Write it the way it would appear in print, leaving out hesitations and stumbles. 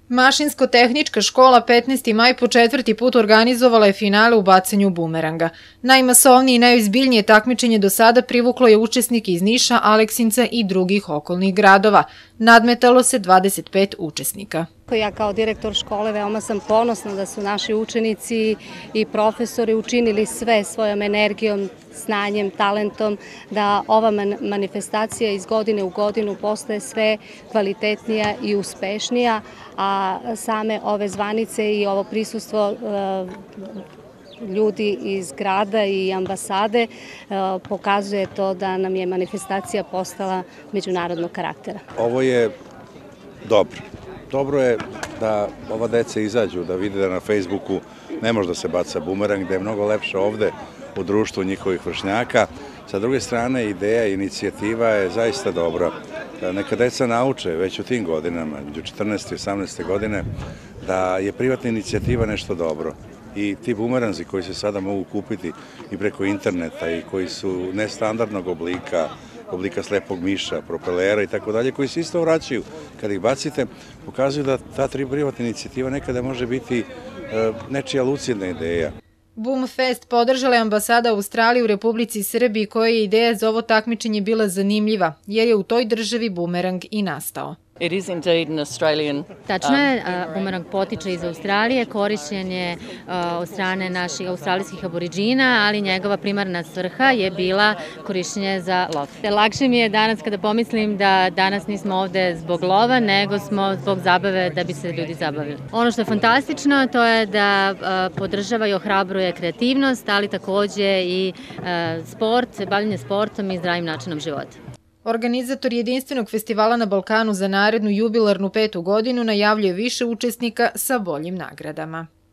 Mašinsko-tehnička škola 15. maj po 4. put organizovala je finale u bacanju bumeranga. Najmasovnije i najozbiljnije takmičenje do sada privuklo je učesnike iz Niša, Aleksinca i drugih okolnih gradova. Nadmetalo se 25 učesnika. Ja kao direktor škole veoma sam ponosna da su naši učenici i profesori učinili sve svojom energijom, znanjem, talentom, da ova manifestacija iz godine u godinu postaje sve kvalitetnija i uspešnija, a same ove zvanice i ovo prisustvo ljudi iz grada i ambasade pokazuje to da nam je manifestacija postala međunarodnog karaktera. Ovo je dobro. Dobro je da ova deca izađu, da vide da na Facebooku ne može da se baca bumerang, da je mnogo lepše ovde u društvu njihovih vršnjaka. Sa druge strane, ideja i inicijativa je zaista dobra. Neka deca nauče već u tim godinama, među 14. i 18. godine, da je privatna inicijativa nešto dobro. I ti bumeranzi koji se sada mogu kupiti i preko interneta i koji su nestandardnog oblika slepog miša, propelera i tako dalje, koji se isto vraćaju kad ih bacite, pokazuju da ta privatna inicijativa nekada može biti nečija lucidna ideja. Boom Fest podržala je ambasada Australije u Republici Srbiji, koja je ideja za ovo takmičenje bila zanimljiva, jer je u toj državi bumerang i nastao. Tačno je, bumerang potiče iz Australije, korišćen je od strane naših australijskih aboriđina, ali njegova primarna svrha je bila korišćenje za lov. Lakše mi je danas kada pomislim da danas nismo ovde zbog lova, nego smo zbog zabave da bi se ljudi zabavili. Ono što je fantastično to je da podržava i ohrabruje kreativnost, ali takođe i sport, bavljenje sportom i zdravim načinom života. Organizator jedinstvenog festivala na Balkanu za narednu jubilarnu 5. godinu najavljuje više učesnika sa boljim nagradama.